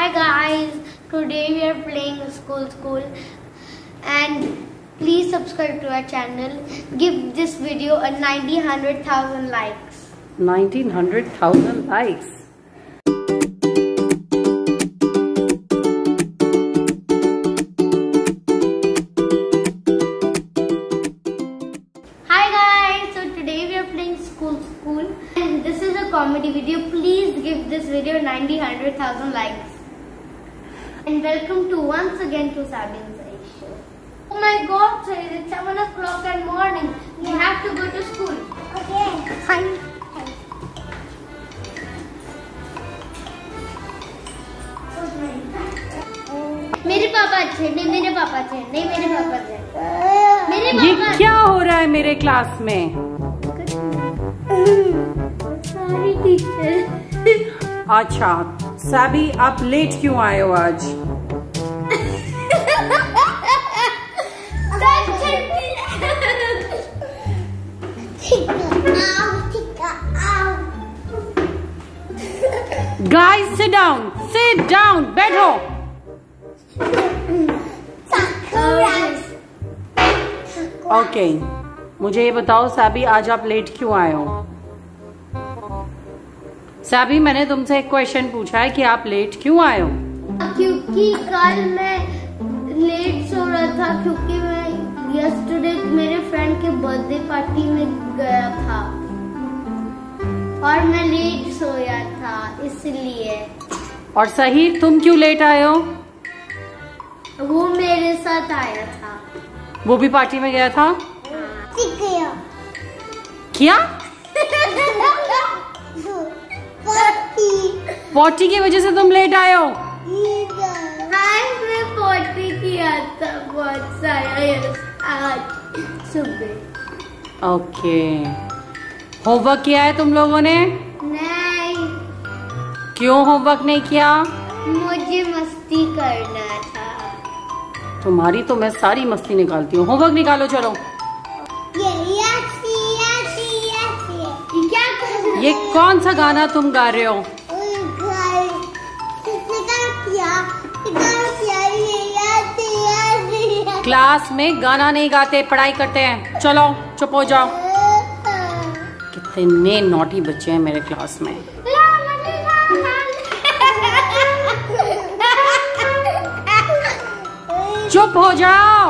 Hi guys, today we are playing school and please subscribe to our channel. Give this video a 1,000 likes. 1,900,000 likes. Hi guys, so today we are playing school and this is a comedy video. Please give this video 1,000 likes. And welcome to once again to Sabi and Sai show. Oh my god, Sai, it's 7 o'clock in the morning. We have to go to school. Okay. Fine. मेरे पापा अच्छे नहीं, मेरे पापा अच्छे नहीं, मेरे पापा अच्छे। मेरे ये पापा क्या हो रहा है मेरे क्लास में? सारी टीचर। अच्छा साबी, आप लेट क्यों आए हो आज? Guys, sit down, बैठो। ओके, मुझे ये बताओ साबी, आज आप लेट क्यों आए हो? साबी, मैंने तुमसे एक क्वेश्चन पूछा है कि आप लेट क्यों आए हो? क्योंकि कल मैं लेट सो रहा था, क्योंकि मैं यस्टरडे मेरे फ्रेंड के बर्थडे पार्टी में गया था और मैं लेट सोया था इसलिए। और सहीर, तुम क्यों लेट आए हो? वो मेरे साथ आया था। वो भी पार्टी में गया था? क्या? पॉटी की वजह से तुम लेट आए हो? मैं पॉटी किया था बहुत सारा आज सुबह। ओके, होमवर्क किया है तुम लोगों ने? नहीं। क्यों होमवर्क नहीं किया? मुझे मस्ती करना था। तुम्हारी तो मैं सारी मस्ती निकालती हूँ। होमवर्क निकालो, चलो। ये कौन सा गाना तुम गा रहे हो? क्लास में गाना नहीं गाते, पढ़ाई करते हैं। चलो चुप हो जाओ। कितने नॉटी बच्चे हैं मेरे क्लास में। चुप हो जाओ।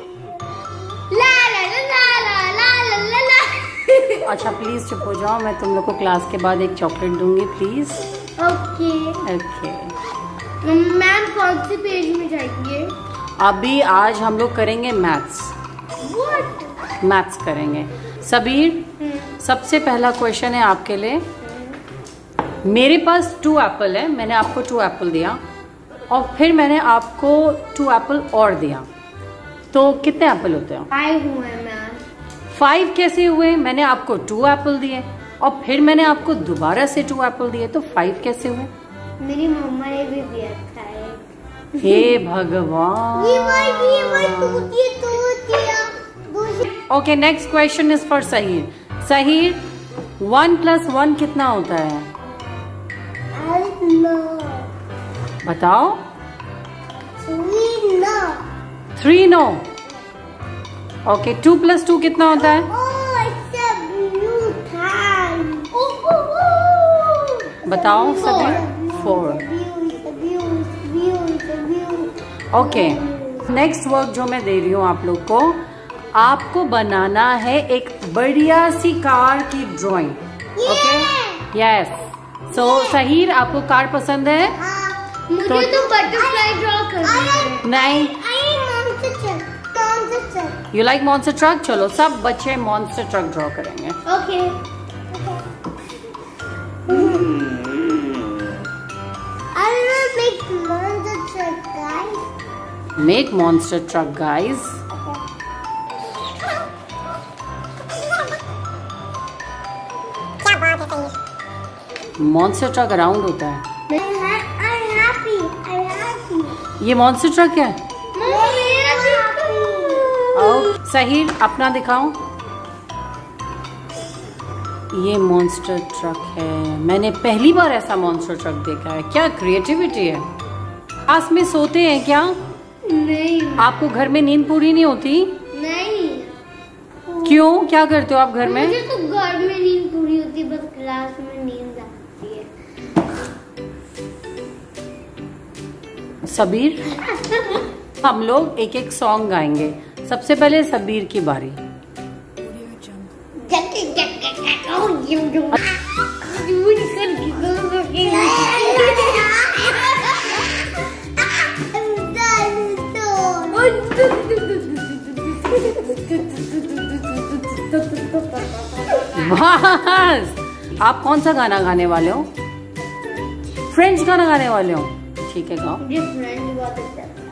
अच्छा प्लीज चुप हो जाओ, मैं तुम लोग को क्लास के बाद एक चॉकलेट दूंगी, प्लीज। Okay okay. मैम कौन से पेज में जाएंगे? अभी आज हम लोग करेंगे मैथ्स। मैथ्स करेंगे। सबीर, सबसे पहला क्वेश्चन है आपके लिए। मेरे पास 2 एप्पल है, मैंने आपको 2 एप्पल दिया और फिर मैंने आपको 2 एप्पल और दिया, तो कितने एप्पल होते हैं? 5 हुए मैम। 5 कैसे हुए? मैंने आपको 2 एप्पल दिए और फिर मैंने आपको दोबारा से 2 एप्पल दिए, तो 5 कैसे हुए? मेरी मम्मा ने भी दिया था। हे भगवान। Okay, next question is for Sahir. Sahir, 1 + 1 कितना होता है? बताओ। 3 नो। ओके, 2 + 2 कितना होता है? बताओ सभी। 4। ओके, नेक्स्ट वर्क जो मैं दे रही हूँ आप लोग को, आपको बनाना है एक बढ़िया सी कार की ड्राइंग। Okay, yes. सो सहीर, आपको कार पसंद है? मुझे तो बटरफ्लाई ड्रॉ करना है। नहीं, यू लाइक मॉन्स्टर ट्रक? चलो सब बच्चे मॉन्स्टर ट्रक ड्रॉ करेंगे। Okay. Make monster truck, guys. Monster truck around होता है। ये मॉन्स्टर ट्रक है? सहीर, अपना दिखाओ। ये मॉन्स्टर ट्रक है। मैंने पहली बार ऐसा मॉन्स्टर ट्रक देखा है। क्या क्रिएटिविटी है। क्लास में सोते हैं क्या? नहीं। आपको घर में नींद पूरी नहीं होती? नहीं। क्यों, क्या करते हो आप घर में? मुझे तो घर में नींद पूरी होती, बस क्लास में नींद आती है। सबीर, हम लोग एक एक सॉन्ग गाएंगे। सबसे पहले सबीर की बारी। बस, आप कौन सा गाना गाने वाले हो? फ्रेंड्स गाना गाने वाले हो? ठीक है, गाओ। मुझे फ्रेंड्स बहुत अच्छा लगता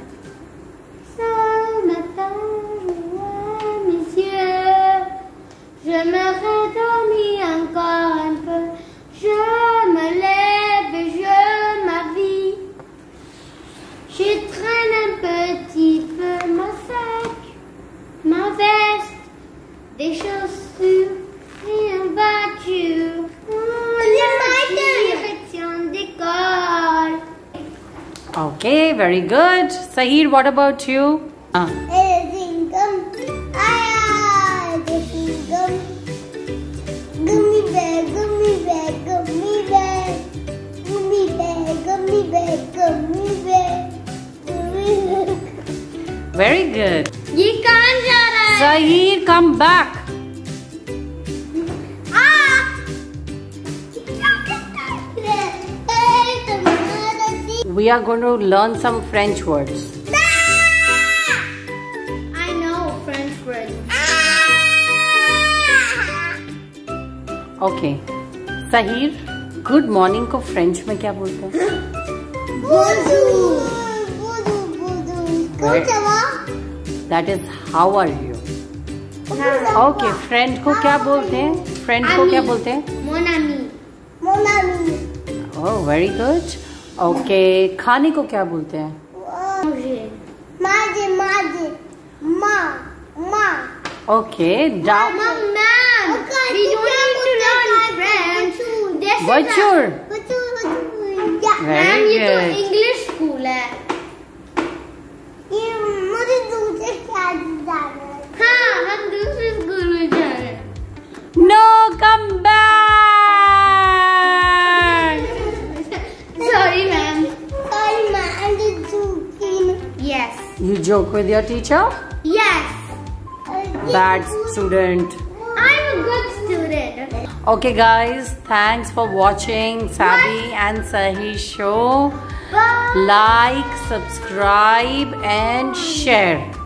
है। Je me redormis encore un peu, je me lève et je m'habille. Je traîne un petit peu ma sac, ma veste, des chaussures et une voiture. Direction d'école. Okay, very good. Sahir, what about you? Gummy bear, gummy bear, gummy bear, gummy bear, gummy bear, gummy bear, gummy bear. Very good. ये कहाँ जा रहा है? Sahir, come back. We are going to learn some French words. I know French words. Okay. Sahir, good morning को French में क्या बोलते हैं? Bonjour. That is how are you? Okay, friend को क्या बोलते हैं? फ्रेंड को क्या बोलते हैं? Mon ami. Mon ami. Oh, very good. Okay, खाने को क्या बोलते हैं? Manger, manger, ma. Okay, down. Ma'am, we don't need to learn French. Voiture. Ma'am, ये तो good. English school है। ये मुझे दूसरे क्लास जाना है। हाँ, हम दूसरे स्कूल में जा रहे हैं। No, come back. Sorry, ma'am. Sorry, ma'am. I'm just joking. Yes. You joke with your teacher? Yes. Bad student. I'm a good student. Okay guys, thanks for watching Sabi and Sahir show. Bye. Like, subscribe and share.